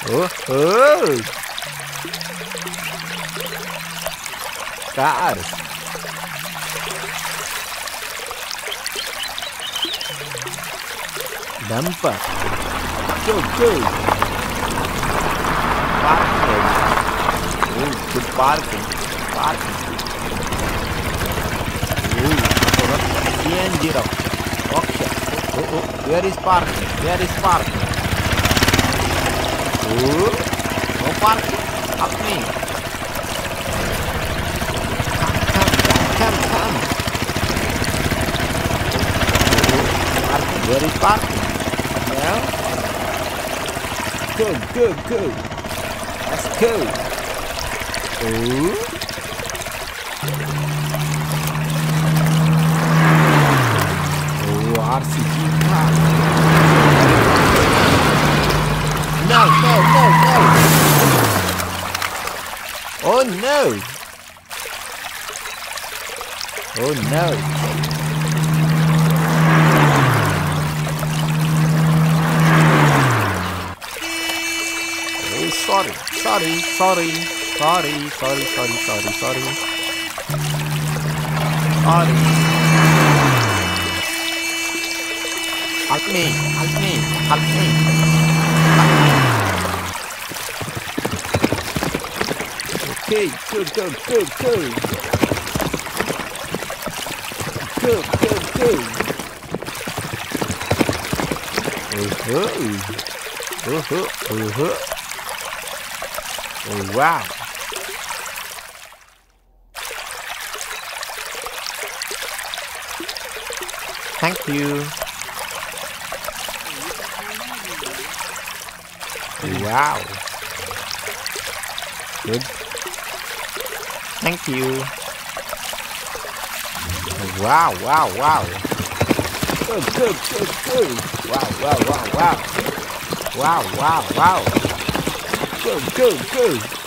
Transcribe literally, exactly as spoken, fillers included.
Oh, oh. Car. Dumper. Go, go. Parking. Oh, good parking. Parking. Oh, C N G. Okay. Oh, oh, where is parking? Where is parking? Oh, no parking. Up me. Come, come, come. Oh, parking. Where is parking? Well, go, go, go. Let's go. Oh. Oh, R C G car. No, no, no, no. Oh, no. Oh, no. Oh, sorry, sorry, sorry, sorry, sorry, sorry, sorry, sorry. Sorry. Help me, help me, help me, help me. Okay, go, go, go, go. Go, go, go. Oh-ho. Oh-ho, oh-ho. Oh, wow. Thank you. Wow. Good. Thank you. Wow, wow, wow. Good, good, good, good. Wow, wow, wow, wow. Wow, wow, wow. Good, good, good.